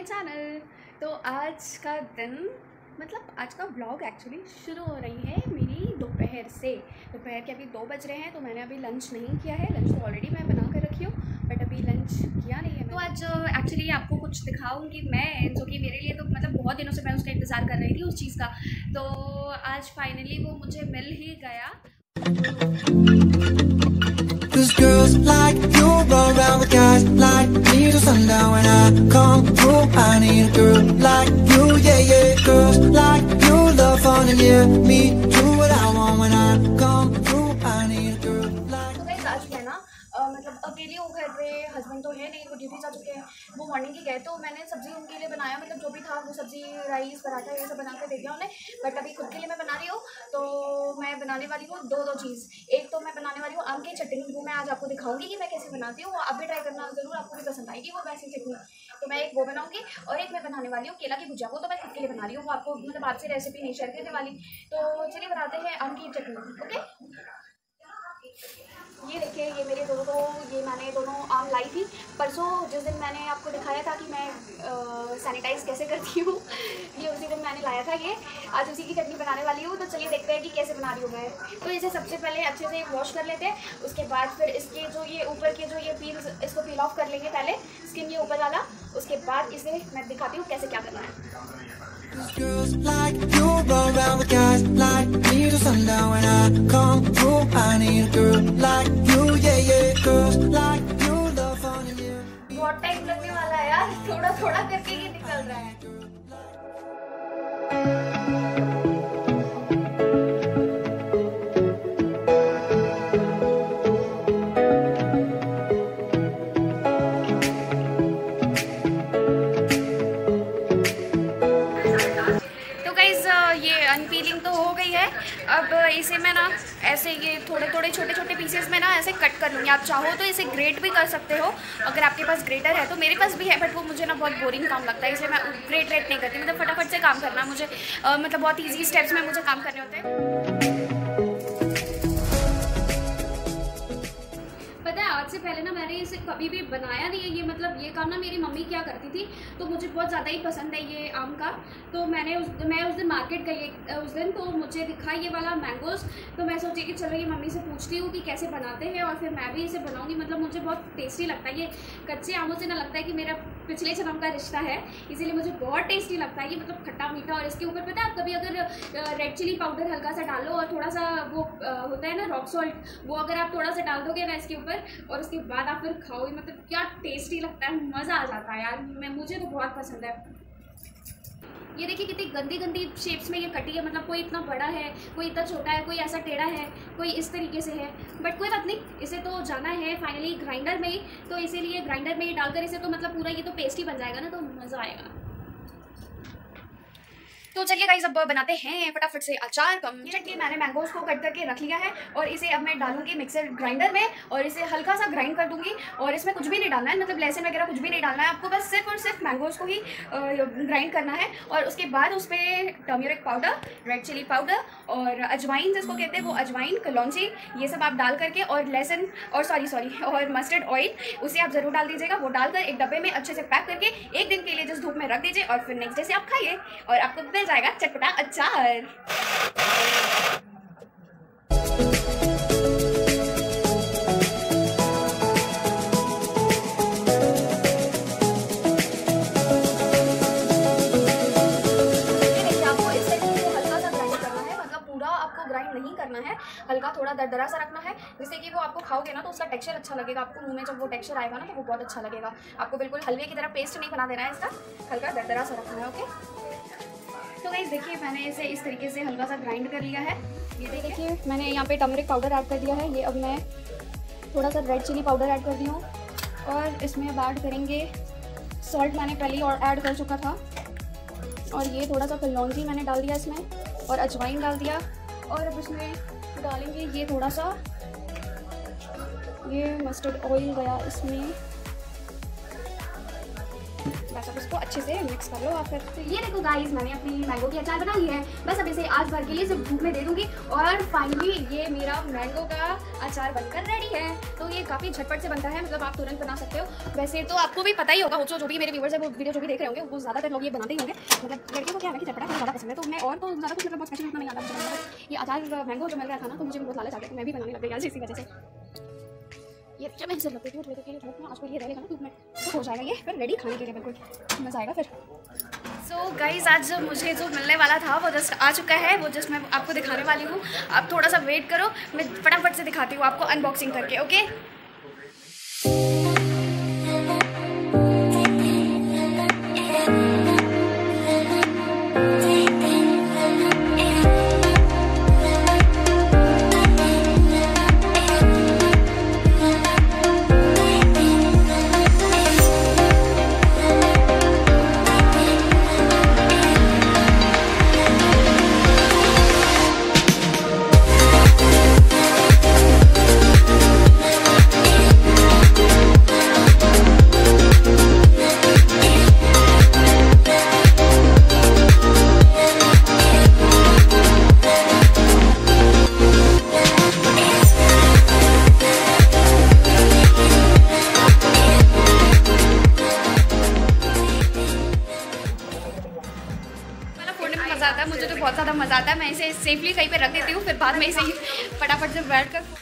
My channel. तो आज का दिन मतलब आज का व्लॉग एक्चुअली शुरू हो रही है मेरी दोपहर से। दोपहर के अभी 2 बज रहे हैं, तो मैंने अभी लंच नहीं किया है। लंच तो ऑलरेडी मैं बना कर रखी हूँ, बट अभी लंच किया नहीं है। तो आज एक्चुअली आपको कुछ दिखाऊंगी मैं, जो कि मेरे लिए तो मतलब बहुत दिनों से मैं उसका इंतज़ार कर रही थी उस चीज़ का। तो आज फाइनली वो मुझे मिल ही गया। Cause girls like you run around with guys like me till sundown. When I come through, I need a girl like you, yeah, yeah. Girls like you love fun and yeah, me do what I want. When I come through, I need a girl like. तो guys आज है ना मतलब अकेली हूँ घर पे, husband तो है नहीं, वो ड्यूटी जा चुके हैं, वो मॉर्निंग ही गए। तो मैंने सब्ज़ी उनके लिए बनाया, मतलब जो भी था वो सब्ज़ी, राइस, पराठा ये सब बना कर दे दिया उन्हें। बट अभी खुद के लिए मैं बना रही हूँ। तो मैं बनाने वाली हूँ दो चीज़। एक तो मैं बनाने वाली हूँ आम की चटनी, वो मैं आज आपको दिखाऊंगी कि मैं कैसे बनाती हूँ। आप भी ट्राई करना ज़रूर, आपको भी पसंद आएगी वो वैसी चटनी। तो मैं एक वो बनाऊँगी और एक मैं बनाने वाली हूँ केला की भुजिया। वो तो मैं खुद के लिए बना रही हूँ, वो आपको मतलब आपसे रेसिपी नहीं शेयर करने वाली। तो चलिए बनाते हैं आम की चटनी। ओके, ये देखिए, ये मेरे ये मैंने दोनों आम लाई थी परसों, जिस दिन मैंने आपको दिखाया था कि मैं सैनिटाइज़ कैसे करती हूँ। ये उसी दिन मैंने लाया था। ये आज उसी की चटनी बनाने वाली हूँ। तो चलिए देखते हैं कि कैसे बना रही हूँ मैं। तो इसे सबसे पहले अच्छे से वॉश कर लेते हैं। उसके बाद फिर इसके जो ये ऊपर के जो ये पील्स, इसको पील ऑफ कर लेंगे पहले, स्किन ये ऊपर वाला। उसके बाद इसे मैं दिखाती हूँ कैसे क्या करना है। Girls like you run around with guys like me till sundown. When I come through, I need a girl like you, yeah, yeah. Girls like you love fun and yeah. बहुत टाइम लगने वाला है यार, थोड़ा थोड़ा करके ये निकल रहा है। ये अनपीलिंग तो हो गई है। अब इसे मैं ना ऐसे ये थोड़े थोड़े छोटे छोटे पीसेस में ना ऐसे कट कर लूँगी। आप चाहो तो इसे ग्रेट भी कर सकते हो, अगर आपके पास ग्रेटर है तो। मेरे पास भी है, बट वो मुझे ना बहुत बोरिंग काम लगता है, इसलिए मैं ग्रेट नहीं करती। मतलब फटाफट से काम करना मुझे मतलब बहुत ईजी स्टेप्स में मुझे काम करने होते हैं। आज से पहले ना मैंने इसे कभी भी बनाया नहीं है। ये मतलब ये काम ना मेरी मम्मी क्या करती थी, तो मुझे बहुत ज़्यादा ही पसंद है ये आम का। तो मैं उस दिन मार्केट गई उस दिन, तो मुझे दिखा ये वाला मैंगोज़। तो मैं सोची कि चलो ये मम्मी से पूछती हूँ कि कैसे बनाते हैं, और फिर मैं भी इसे बनाऊँगी। मतलब मुझे बहुत टेस्टी लगता है ये। कच्चे आमों से ना लगता है कि मेरा पिछले जन्म का रिश्ता है, इसीलिए मुझे बहुत टेस्टी लगता है ये। मतलब खट्टा मीठा, और इसके ऊपर पता है आप कभी अगर रेड चिली पाउडर हल्का सा डालो और थोड़ा सा वो होता है ना रॉक सॉल्ट, वो अगर आप थोड़ा सा डाल दोगे ना इसके ऊपर, और उसके बाद आप फिर खाओगे, मतलब क्या टेस्टी लगता है, मज़ा आ जाता है यार। मुझे तो बहुत पसंद है। ये देखिए कितनी गंदी गंदी शेप्स में ये कटी है। मतलब कोई इतना बड़ा है, कोई इतना छोटा है, कोई ऐसा टेढ़ा है, कोई इस तरीके से है। बट कोई बात नहीं, इसे तो जाना है फाइनली ग्राइंडर में ही। तो इसीलिए ग्राइंडर में ही डालकर इसे तो मतलब पूरा ये तो पेस्ट ही बन जाएगा ना, तो मज़ा आएगा। तो चलिए गाइस अब बनाते हैं फटाफट से अचार का चटनी। मैंने मैंगोज़ को कट करके रख लिया है, और इसे अब मैं डालूंगी मिक्सर ग्राइंडर में, और इसे हल्का सा ग्राइंड कर दूंगी। और इसमें कुछ भी नहीं डालना है, मतलब लहसुन वगैरह कुछ भी नहीं डालना है आपको, बस सिर्फ और सिर्फ मैंगोज़ को ही ग्राइंड करना है। और उसके बाद उस पर turmeric powder, red chilli powder और अजवाइन जिसको कहते हैं वो अजवाइन, कलौंजी, ये सब आप डाल करके, और लहसुन और और मस्टर्ड ऑयल उसे आप ज़रूर डाल दीजिएगा। वो डालकर एक डब्बे में अच्छे से पैक करके 1 दिन के लिए जिस धूप में रख दीजिए, और फिर नेक्स्ट डे से आप खाइए और आपको जाएगा चटपटा अचार। ग्राइंड नहीं करना है, हल्का थोड़ा दरदरा सा रखना है, जिससे कि वो आपको खाओगे ना तो उसका टेक्सचर अच्छा लगेगा आपको। मुंह में जब वो टेक्सचर आएगा ना तो वो बहुत अच्छा लगेगा आपको। बिल्कुल हलवे की तरह पेस्ट नहीं बना देना है इसका, हल्का दरदरा सा रखना है। ओके, तो गाइस देखिए मैंने इसे इस तरीके से हल्का सा ग्राइंड कर लिया है। ये देखिए मैंने यहाँ पे टर्मरिक पाउडर ऐड कर दिया है। ये अब मैं थोड़ा सा रेड चिली पाउडर ऐड कर दी हूँ, और इसमें अब ऐड करेंगे सॉल्ट, मैंने पहले ही और ऐड कर चुका था। और ये थोड़ा सा कलौंजी मैंने डाल दिया इसमें, और अजवाइन डाल दिया। और अब इसमें डालेंगे ये थोड़ा सा ये मस्टर्ड ऑयल गया इसमें, बस अब इसको अच्छे से मिक्स कर लो आप फिर। तो ये देखो गाइस, मैंने अपनी मैंगो की अचार बना ली है। बस अब इसे आज भर के लिए सिर्फ धूप में दे दूँगी और फाइनली ये मेरा मैंगो का अचार बनकर रेडी है। तो ये काफ़ी झटपट से बनता है, मतलब आप तुरंत बना सकते हो। वैसे तो आपको भी पता ही होगा, जो भी मेरे व्यूअर्स है वो वीडियो जो भी देख रहे होंगे वो ज़्यादातर लोग ये बनाते ही होंगे। मतलब लड़कियों को क्या है कि चटपटा ज़्यादा पसंद है, तो मैं और तो ज़्यादा कुछ मतलब बहुत स्पेशल इतना नहीं आता मुझे। ये अचार मैंगो जो मिल रहा था ना, तो मुझे बहुत लालच आ गया, तो मैं भी बनाने लग गई आज इसी वजह से। ये जब मैं इसे लगती थी धूप में, आज ये रहेगा ना धूप में तो हो जाएगा ये फिर रेडी खाने के लिए, बिल्कुल मज़ा आएगा फिर। सो गाइस, आज जो मुझे जो मिलने वाला था वो जस्ट आ चुका है, वो जस्ट मैं आपको दिखाने वाली हूँ। आप थोड़ा सा वेट करो, मैं फटाफट से दिखाती हूँ आपको अनबॉक्सिंग करके। ओके, मुझे तो बहुत ज़्यादा मज़ा आता है। मैं इसे सेफली कहीं पे रख देती हूँ, फिर बाद में इसे फटाफट से बैठ कर